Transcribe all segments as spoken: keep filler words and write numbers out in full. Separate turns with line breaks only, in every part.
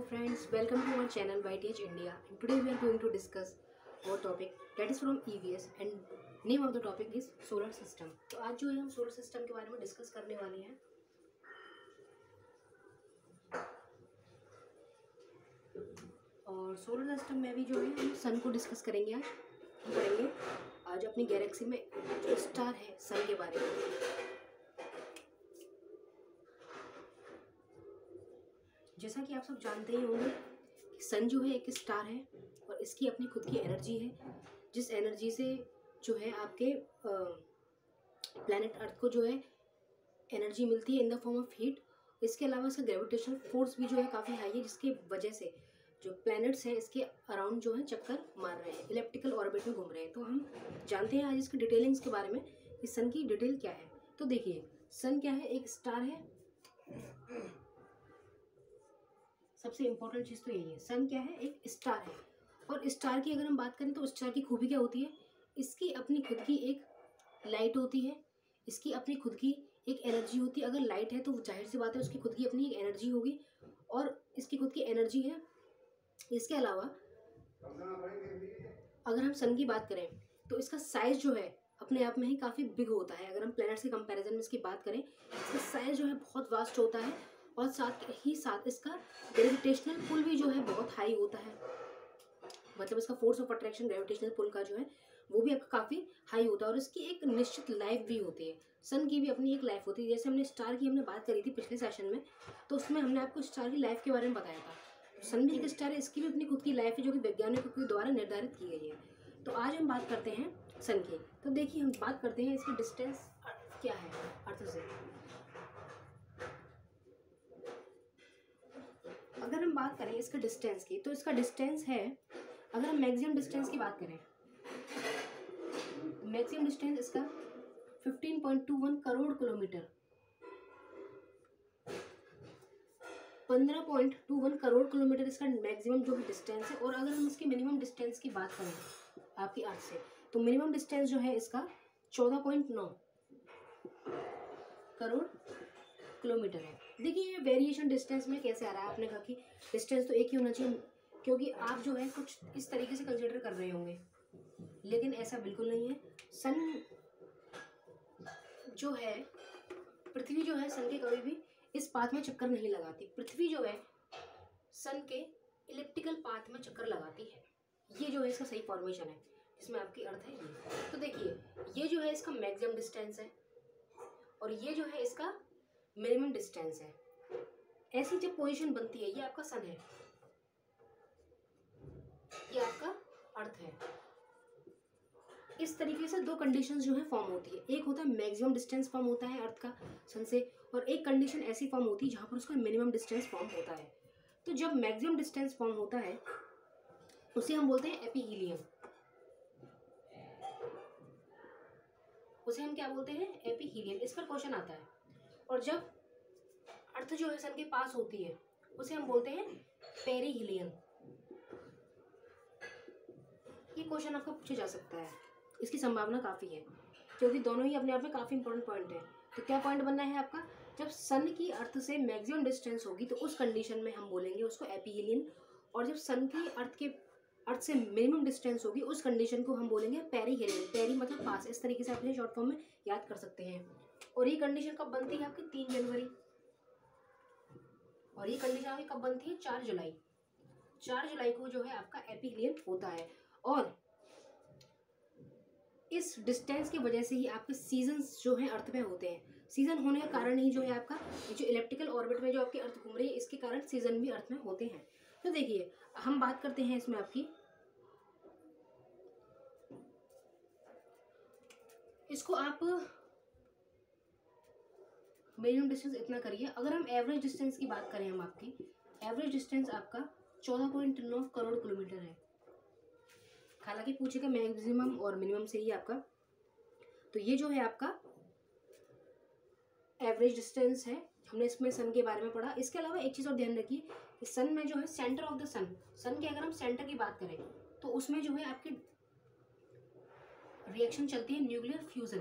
friends, welcome to our channel Y T H India. And today we are going to discuss our topic that is from E V S and name of the topic is solar system. तो आज जो है हम solar system के बारे में discuss करने वाले हैं. और सोलर सिस्टम में भी जो है हम सन को डिस्कस करेंगे. आज हम पढ़ेंगे आज अपनी गैलेक्सी में जो स्टार है सन के बारे में. जैसा कि आप सब जानते ही होंगे कि सन जो है एक स्टार है और इसकी अपनी खुद की एनर्जी है, जिस एनर्जी से जो है आपके प्लैनेट अर्थ को जो है एनर्जी मिलती है in the form of heat. इसके अलावा इसका ग्रेविटेशनल फोर्स भी जो है काफ़ी हाई है, जिसकी वजह से जो प्लैनेट्स हैं इसके अराउंड जो है चक्कर मार रहे हैं, इलेप्टिकल ऑर्बिट में घूम रहे हैं. तो हम जानते हैं आज इसकी डिटेलिंग्स के बारे में कि सन की डिटेल क्या है. तो देखिए सन क्या है, एक स्टार है. सबसे इम्पोर्टेंट चीज़ तो यही है, सन क्या है, एक स्टार है. और स्टार की अगर हम बात करें तो स्टार की खूबी क्या होती है, इसकी अपनी खुद की एक लाइट होती है, इसकी अपनी खुद की एक एनर्जी होती है. अगर लाइट है तो जाहिर सी बात है उसकी खुद की अपनी एक एनर्जी होगी और इसकी खुद की एनर्जी है. इसके अलावा अगर हम सन की बात करें तो इसका साइज़ जो है अपने आप में ही काफ़ी बिग होता है. अगर हम प्लैनेट्स के कंपैरिजन में इसकी बात करें, इसका साइज़ जो है बहुत वास्ट होता है और साथ ही साथ इसका ग्रेविटेशनल पुल भी जो है बहुत हाई होता है. मतलब इसका force of attraction gravitational pull का जो है वो भी आपका काफ़ी हाई होता है. और इसकी एक निश्चित लाइफ भी होती है. सन की भी अपनी एक लाइफ होती है. जैसे हमने स्टार की हमने बात करी थी पिछले सेशन में, तो उसमें हमने आपको स्टार की लाइफ के बारे में बताया था. सन भी एक स्टार है, इसकी भी अपनी खुद की लाइफ है जो कि वैज्ञानिकों के द्वारा निर्धारित की गई है. तो आज हम बात करते हैं सन की. तो देखिए हम बात करते हैं इसकी डिस्टेंस क्या है अर्थ से. अगर हम बात करें इसके डिस्टेंस की तो इसका डिस्टेंस है, अगर हम मैक्सिमम डिस्टेंस की बात करें, मैक्सिमम डिस्टेंस इसका पंद्रह पॉइंट दो एक करोड़ किलोमीटर पंद्रह पॉइंट दो एक करोड़ किलोमीटर इसका मैक्सिमम जो भी डिस्टेंस है. और अगर हम इसकी मिनिमम डिस्टेंस की बात करें आपकी अर्थ से, तो मिनिमम डिस्टेंस जो है इसका चौदह पॉइंट नौ करोड़ किलोमीटर है. देखिए ये वेरिएशन डिस्टेंस में कैसे आ रहा है. आपने कहा कि डिस्टेंस तो एक ही होना चाहिए, क्योंकि आप जो है कुछ इस तरीके से कंसिडर कर रहे होंगे, लेकिन ऐसा बिल्कुल नहीं है. सन जो है, पृथ्वी जो है सन के कभी भी इस पाथ में चक्कर नहीं लगाती. पृथ्वी जो है सन के इलिप्टिकल पाथ में चक्कर लगाती है. ये जो है इसका सही फॉर्मेशन है जिसमें आपकी अर्थ है ये. तो देखिए ये जो है इसका मैक्सिमम डिस्टेंस है और ये जो है इसका मिनिमम डिस्टेंस है. ऐसी जब पोजीशन बनती है, ये आपका सन है, ये आपका अर्थ है. इस तरीके से दो कंडीशंस जो है फॉर्म होती है. एक होता है मैक्सिमम डिस्टेंस फॉर्म होता है अर्थ का सन से, और एक कंडीशन ऐसी फॉर्म होती है जहाँ पर उसका मिनिमम डिस्टेंस फॉर्म होता है. तो जब मैक्सिमम डिस्टेंस फॉर्म होता है उसे हम बोलते हैं एपीहीलियम. उसे हम क्या बोलते हैं, एपीहीलियम. इस पर क्वेश्चन आता है. और जब अर्थ जो है सन के पास होती है उसे हम बोलते हैं पेरिहीलियम. ये क्वेश्चन आपका पूछा जा सकता है, इसकी संभावना काफ़ी है, क्योंकि दोनों ही अपने आप में काफ़ी इंपॉर्टेंट पॉइंट है. तो क्या पॉइंट बनना है आपका, जब सन की अर्थ से मैक्सिमम डिस्टेंस होगी तो उस कंडीशन में हम बोलेंगे उसको एपीहीलियम. और जब सन की अर्थ के अर्थ से मिनिमम डिस्टेंस होगी उस कंडीशन को हम बोलेंगे पेरिहीलियम. पेरी मतलब पास. इस तरीके से आप इसे शॉर्ट फॉर्म में याद कर सकते हैं. और ये कंडीशन कब बनती है आपकी, तीन जनवरी. और ये कंडीशन आपकी कब बनती है, चार जुलाई. चार जुलाई को जो है आपका एपीहीलियम होता है. और इस डिस्टेंस की वजह से ही आपके सीजन्स जो हैं अर्थ में होते हैं. सीजन होने का कारण ही जो है आपका जो इलेप्टिकल ऑर्बिट में जो आपकी अर्थ घूम रही है, इसके कारण सीजन भी अर्थ में होते हैं. तो देखिए हम बात करते हैं इसमें आपकी, इसको आप मिनिमम डिस्टेंस इतना करिए. अगर हम एवरेज डिस्टेंस की बात करें, हम आपकी एवरेज डिस्टेंस आपका चौदह पॉइंट नौ करोड़ किलोमीटर है. हालांकि पूछेगा मैक्सिमम और मिनिमम से ही आपका. तो ये जो है आपका एवरेज डिस्टेंस है. हमने इसमें सन के बारे में पढ़ा. इसके अलावा एक चीज़ और ध्यान रखिए, सन में जो है centre of the sun, sun के अगर हम सेंटर की बात करें तो उसमें जो है आपकी रिएक्शन चलती है न्यूक्लियर फ्यूजन.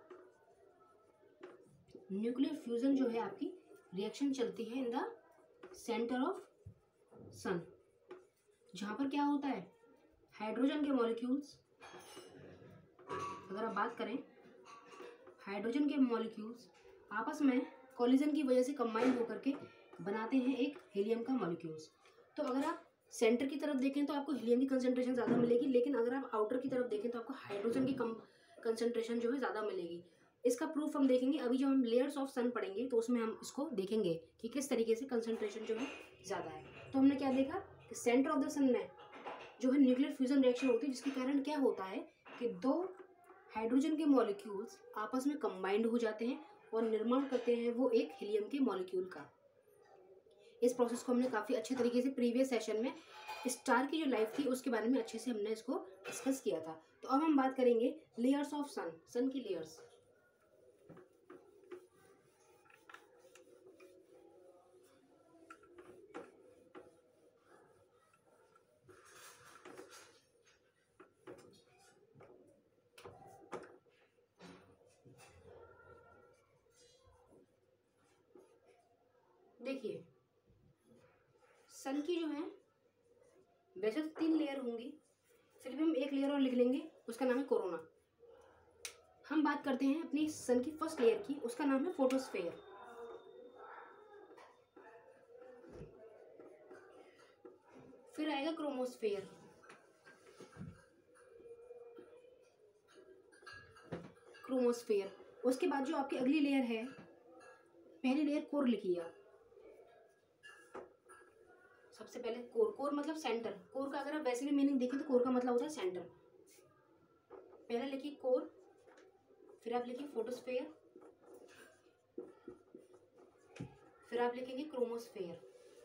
न्यूक्लियर फ्यूजन जो है आपकी रिएक्शन चलती है in the centre of sun, जहाँ पर क्या होता है, हाइड्रोजन के मॉलिक्यूल्स, अगर आप बात करें हाइड्रोजन के मॉलिक्यूल्स आपस में कॉलिजन की वजह से कंबाइन होकर के बनाते हैं एक हीलियम का मॉलिक्यूल्स। तो अगर आप सेंटर की तरफ देखें तो आपको हीलियम की कंसंट्रेशन ज़्यादा मिलेगी, लेकिन अगर आप आउटर की तरफ देखें तो आपको हाइड्रोजन की कम कंसंट्रेशन जो है ज़्यादा मिलेगी। इसका प्रूफ हम देखेंगे अभी जब हम लेयर्स ऑफ सन पढ़ेंगे तो उसमें हम इसको देखेंगे कि किस तरीके से कंसंट्रेशन जो है ज़्यादा है। तो हमने क्या देखा कि सेंटर ऑफ द सन में जो है न्यूक्लियर फ्यूजन रिएक्शन होती है, जिसके कारण क्या होता है कि दो हाइड्रोजन के मॉलिक्यूल्स आपस में कंबाइंड हो जाते हैं और निर्माण करते हैं वो एक हीलियम के मॉलिक्यूल का। इस प्रोसेस को हमने काफ़ी अच्छे तरीके से प्रीवियस सेशन में स्टार की जो लाइफ थी उसके बारे में अच्छे से हमने इसको डिस्कस किया था। तो अब हम बात करेंगे लेयर्स ऑफ सन, सन की लेयर्स। देखिए सन की जो है वैसे तो तीन लेयर होंगी, फिर भी हम एक लेयर और लिख लेंगे, उसका नाम है कोरोना। हम बात करते हैं अपनी सन की फर्स्ट लेयर की, उसका नाम है फोटोस्फेयर। फिर आएगा क्रोमोस्फेयर, क्रोमोस्फेयर। उसके बाद जो आपकी अगली लेयर है, पहली लेयर कोर लिखिए आप। सबसे पहले कोर, कोर मतलब सेंटर। कोर का अगर आप वैसे भी मीनिंग देखें तो कोर का मतलब होता है सेंटर। पहले लिखिए कोर, फिर आप लिखिए फोटोस्फेयर, फिर आप लिखेंगे क्रोमोस्फेयर।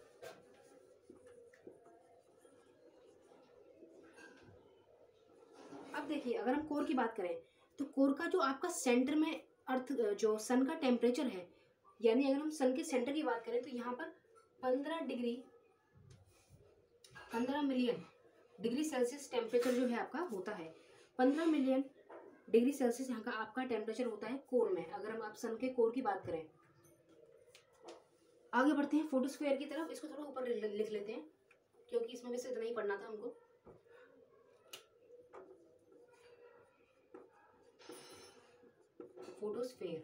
अब देखिए अगर हम कोर की बात करें तो कोर का जो आपका सेंटर में अर्थ जो सन का टेम्परेचर है, यानी अगर हम सन के सेंटर की बात करें तो यहाँ पर पंद्रह डिग्री पंद्रह मिलियन डिग्री सेल्सियस टेम्परेचर जो है आपका होता है। पंद्रह मिलियन डिग्री सेल्सियस यहाँ का आपका टेम्परेचर होता है कोर में, अगर हम आप सन के कोर की बात करें। आगे बढ़ते हैं फोटोस्फेयर की तरफ। इसको थोड़ा ऊपर लिख लेते हैं क्योंकि इसमें वैसे इतना ही पढ़ना था हमको। फोटोस्फेयर,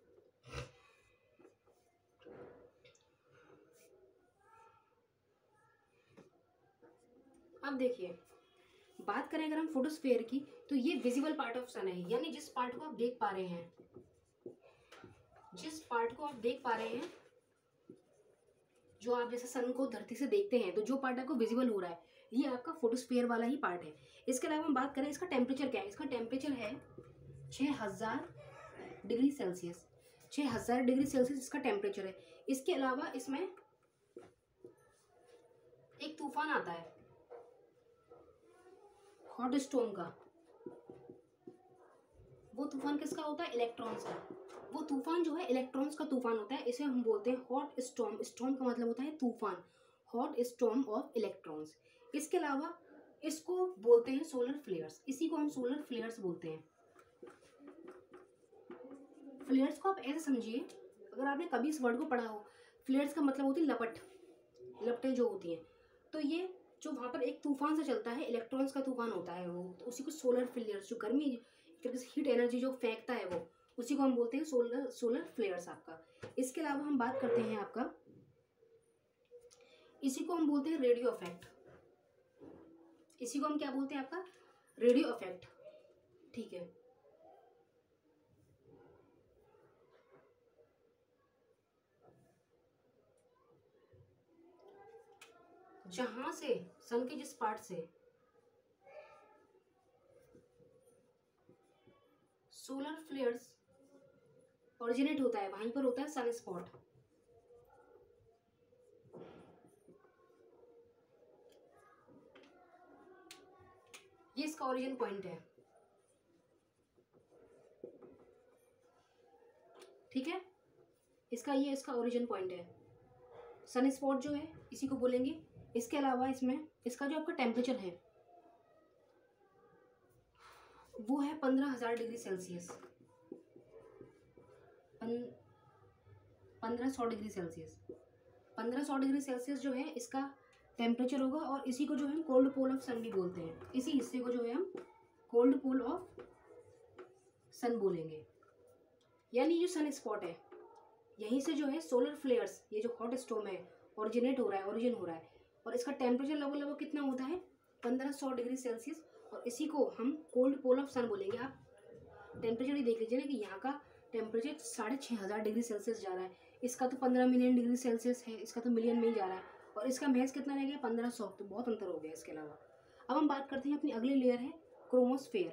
अब देखिए बात करें अगर हम फोटोस्फेयर की तो ये विजिबल पार्ट ऑफ सन है, यानी जिस पार्ट को आप देख पा रहे हैं, जिस पार्ट को आप देख पा रहे हैं, जो आप जैसे सन को धरती से देखते हैं तो जो पार्ट आपको विजिबल हो रहा है ये आपका फोटोस्फेयर वाला ही पार्ट है। इसके अलावा हम बात करें इसका टेम्परेचर क्या है, इसका टेम्परेचर है छः हजार डिग्री सेल्सियस। छः हजार डिग्री सेल्सियस इसका टेम्परेचर है। इसके अलावा इसमें एक तूफान आता है हॉट स्टॉर्म का। वो तूफान किसका होता है, इलेक्ट्रॉन्स का। वो तूफान जो है इलेक्ट्रॉन्स का तूफान होता है, इसे हम बोलते हैं हॉट स्टॉर्म। स्टॉर्म का मतलब होता है तूफान, हॉट स्टॉर्म ऑफ इलेक्ट्रॉन्स। इसके अलावा इसको बोलते हैं सोलर फ्लेयर्स, इसी को हम सोलर फ्लेयर्स बोलते हैं। फ्लेयर्स को आप ऐसे समझिए, अगर आपने कभी इस वर्ड को पढ़ा हो, फ्लेयर्स का मतलब होती है लपट, लपटें जो होती हैं। तो ये जो वहाँ पर एक तूफान से चलता है, इलेक्ट्रॉन्स का तूफान होता है वो, तो उसी को सोलर फ्लेयर्स, जो गर्मी एक तरीके से हीट एनर्जी जो फेंकता है वो, उसी को हम बोलते हैं सोलर सोलर फ्लेयर्स आपका। इसके अलावा हम बात करते हैं आपका, इसी को हम बोलते हैं रेडियो इफेक्ट। इसी को हम क्या बोलते हैं आपका, रेडियो इफेक्ट। ठीक है, जहां से सन के जिस पार्ट से सोलर फ्लेयर्स ओरिजिनेट होता है वहीं पर होता है सन स्पॉट। ये इसका ओरिजिन पॉइंट है। ठीक है, इसका ये इसका ओरिजिन पॉइंट है, सन स्पॉट जो है इसी को बोलेंगे। इसके अलावा इसमें इसका जो आपका टेम्परेचर है वो है पंद्रह हजार डिग्री सेल्सियस, पंद्रह सौ डिग्री सेल्सियस। पंद्रह सौ डिग्री सेल्सियस जो है इसका टेम्परेचर होगा, और इसी को जो है हम कोल्ड पोल ऑफ सन भी बोलते हैं। इसी हिस्से को जो है हम कोल्ड पोल ऑफ सन बोलेंगे। यानी जो सन स्पॉट है, यहीं से जो है सोलर फ्लेयर्स, ये जो हॉट स्टोम है, ओरिजिनेट हो रहा है, ओरिजिन हो रहा है, और इसका टेम्परेचर लगभग लगभग कितना होता है, पंद्रह सौ डिग्री सेल्सियस, और इसी को हम कोल्ड पोल ऑफ सन बोलेंगे। आप टेम्परेचर ही देख लीजिए ना कि यहाँ का टेम्परेचर साढ़े छः हज़ार डिग्री सेल्सियस जा रहा है, इसका तो पंद्रह मिलियन डिग्री सेल्सियस है, इसका तो मिलियन में ही जा रहा है, और इसका महज कितना रह गया, पंद्रह सौ, तो बहुत अंतर हो गया इसके अलावा। अब हम बात करते हैं अपनी अगली लेयर है क्रोमोस्फेयर।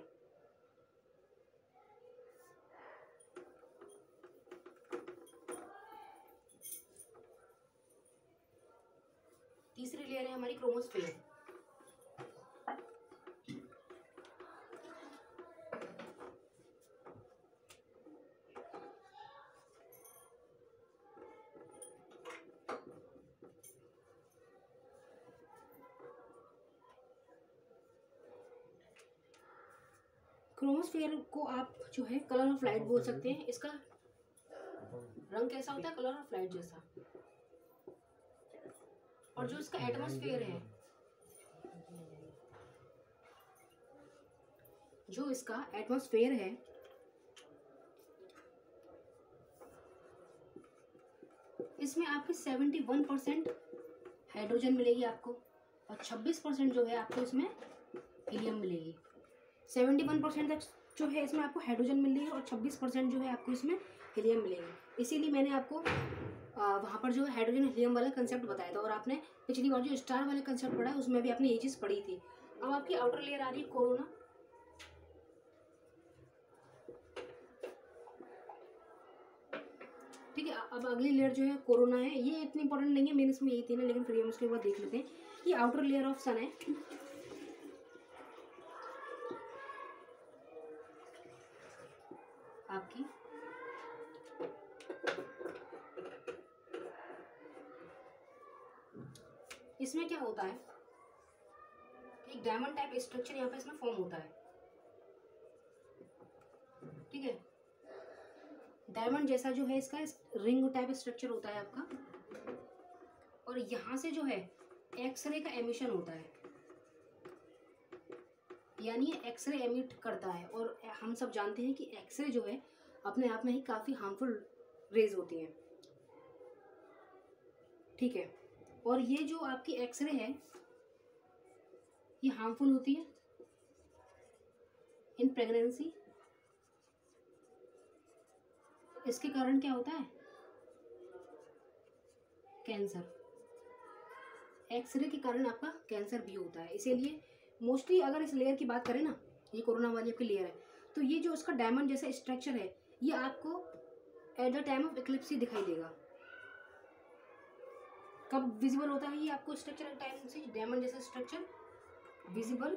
तीसरी लेयर है हमारी क्रोमोस्फेयर। क्रोमोस्फेयर को आप जो है कलर ऑफ लाइट बोल सकते हैं। इसका रंग कैसा होता है, कलर ऑफ लाइट जैसा। और जो इसका एटमॉस्फेयर है, जो इसका एटमॉस्फेयर है, इसमें आपकी इकहत्तर परसेंट हाइड्रोजन मिलेगी आपको, और छब्बीस परसेंट जो है आपको इसमें हीलियम मिलेगी। इकहत्तर परसेंट तक जो है इसमें आपको हाइड्रोजन मिल रही है, और छब्बीस परसेंट जो है आपको इसमें हीलियम मिलेगी। इसीलिए मैंने आपको वहाँ पर जो है हाइड्रोजन हीलियम वाला कंसेप्ट बताया था, और आपने पिछली बार जो स्टार वाले कंसेप्ट पढ़ा है उसमें भी आपने ये चीज़ पढ़ी थी। अब आपकी आउटर लेयर आ रही है कोरोना। ठीक है, अब अगली लेयर जो है कोरोना है। ये इतनी इंपॉर्टेंट नहीं है, मेरे इसमें यही थी ना, लेकिन फिर हम उसके बाद देख लेते हैं। ये आउटर लेयर ऑफ सन है। आपकी इसमें क्या होता है, एक डायमंड टाइप स्ट्रक्चर यहाँ पे इसमें फॉर्म होता है। ठीक है, डायमंड जैसा जो है इसका रिंग टाइप स्ट्रक्चर होता है आपका, और यहाँ से जो है एक्सरे का एमिशन होता है, यानी ये एक्सरे एमिट करता है। और हम सब जानते हैं कि एक्सरे जो है अपने आप में ही काफ़ी हार्मफुल रेज होती हैं। ठीक है, और ये जो आपकी एक्सरे है ये हार्मफुल होती है इन प्रेगनेंसी। इसके कारण क्या होता है, कैंसर। एक्सरे के कारण आपका कैंसर भी होता है। इसीलिए मोस्टली अगर इस लेयर की बात करें ना, ये कोरोना वाली आपकी लेयर है, तो ये जो उसका डायमंड जैसा स्ट्रक्चर है ये आपको at the time of eclipse ही दिखाई देगा। कब विजिबल होता है ये आपको स्ट्रक्चर टाइम से, डायमंड जैसा structure visible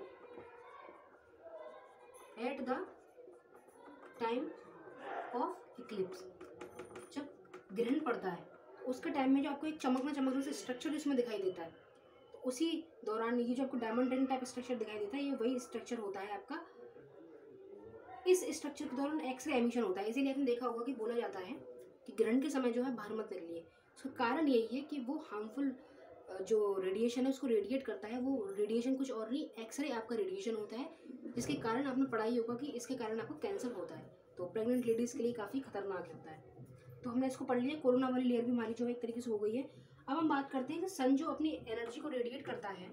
at the time of eclipse. जब ग्रहण पड़ता है उसके टाइम में जो आपको एक चमकना चमकना सा स्ट्रक्चर इसमें दिखाई देता है, तो उसी दौरान ये जो आपको डायमंड रिंग टाइप स्ट्रक्चर दिखाई देता है ये वही स्ट्रक्चर होता है आपका। इस स्ट्रक्चर के दौरान एक्सरे एमिशन होता है। इसीलिए आपने देखा होगा कि बोला जाता है कि ग्रहण के समय जो है बाहर मत निकलिए। उसका कारण यही है कि वो हार्मफुल जो रेडिएशन है उसको रेडिएट करता है। वो रेडिएशन कुछ और नहीं, एक्सरे आपका रेडिएशन होता है, जिसके कारण आपने पढ़ाई होगा कि इसके कारण आपको कैंसर होता है। तो प्रेग्नेंट लेडीज़ के लिए काफ़ी खतरनाक होता है। तो हमने इसको पढ़ लिया। कोरोना वाली लेयर भी हमारी जो है एक तरीके से हो गई है। अब हम बात करते हैं कि सन जो अपनी एनर्जी को रेडिएट करता है,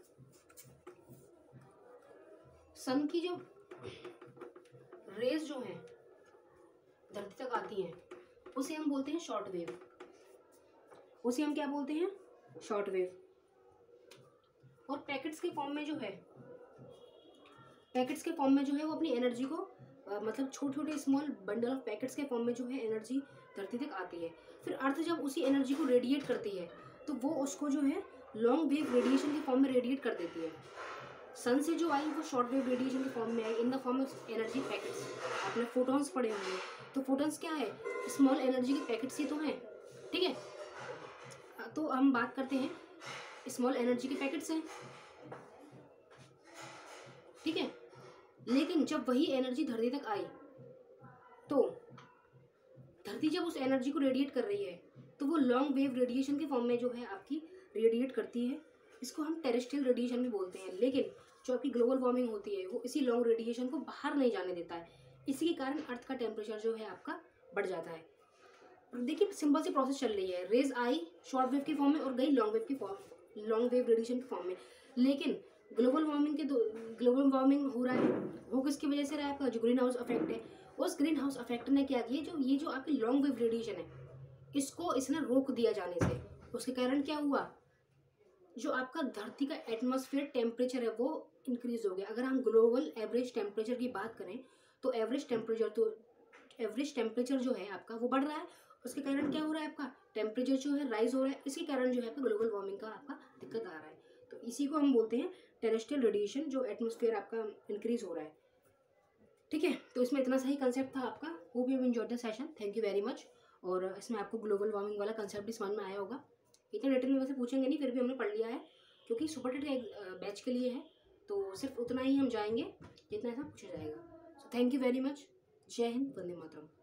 सन की जो रेज जो हैं धरती तक आती हैं उसे हम बोलते हैं शॉर्ट वेव। उसे हम क्या बोलते हैं, शॉर्ट वेव। और पैकेट्स के फॉर्म में जो है पैकेट्स के फॉर्म में जो है वो अपनी एनर्जी को आ, मतलब छोटे छोटे स्मॉल बंडल ऑफ पैकेट्स के फॉर्म में जो है एनर्जी धरती तक आती है। फिर अर्थ जब उसी एनर्जी को रेडिएट करती है तो वो उसको जो है लॉन्ग वेव रेडिएशन के फॉर्म में रेडिएट कर देती है। सन से जो आई वो शॉर्ट वेव रेडिएशन के फॉर्म में आई in the form of energy packets. आपने फोटॉन्स पढ़े होंगे, तो फोटॉन्स क्या है, स्मॉल एनर्जी के पैकेट्स ही तो हैं। ठीक है, तो हम बात करते हैं स्मॉल एनर्जी के पैकेट्स हैं। ठीक है, लेकिन जब वही एनर्जी धरती तक आई तो धरती जब उस एनर्जी को रेडिएट कर रही है तो वो लॉन्ग वेव रेडिएशन के फॉर्म में जो है आपकी रेडिएट करती है। इसको हम टेरेस्ट्रियल रेडिएशन भी बोलते हैं। लेकिन जो आपकी ग्लोबल वार्मिंग होती है वो इसी लॉन्ग रेडिएशन को बाहर नहीं जाने देता है। इसी के कारण अर्थ का टेम्परेचर जो है आपका बढ़ जाता है। देखिए सिंपल सी प्रोसेस चल रही है, रेज आई शॉर्ट वेव के फॉर्म में और गई लॉन्ग वेव की फॉर्म लॉन्ग वेव रेडिएशन के फॉर्म में। लेकिन ग्लोबल वार्मिंग के दो ग्लोबल वार्मिंग हो रहा है, वो किसकी वजह से रहा है आपका, जो ग्रीन हाउस इफेक्ट है। उस ग्रीन हाउस इफेक्ट ने क्या किया, जो ये जो आपकी लॉन्ग वेव रेडिएशन है इसको इसने रोक दिया जाने से। उसके कारण क्या हुआ, जो आपका धरती का एटमॉस्फेयर टेम्परेचर है वो इंक्रीज हो गया। अगर हम ग्लोबल एवरेज टेम्परेचर की बात करें तो एवरेज टेम्परेचर तो एवरेज टेम्परेचर जो है आपका वो बढ़ रहा है। उसके कारण क्या हो रहा है, आपका टेम्परेचर जो है राइज हो रहा है। इसके कारण जो है आपका ग्लोबल वार्मिंग का आपका दिक्कत आ रहा है। तो इसी को हम बोलते हैं टेरेस्ट्रियल रेडिएशन, जो एटमॉस्फेयर आपका इंक्रीज हो रहा है। ठीक है, तो इसमें इतना सही कंसेप्ट था आपका। Hope you enjoyed the session, thank you very much. और इसमें आपको ग्लोबल वार्मिंग वाला कंसेप्ट भी समझ में आया होगा। इतना डिटेल में वैसे पूछेंगे नहीं, फिर भी हमने पढ़ लिया है क्योंकि सुपर टेट का एक बैच के लिए है, तो सिर्फ उतना ही हम जाएंगे जितना ऐसा पूछा जाएगा। So thank you very much. जय हिंद, वंदे मातरम।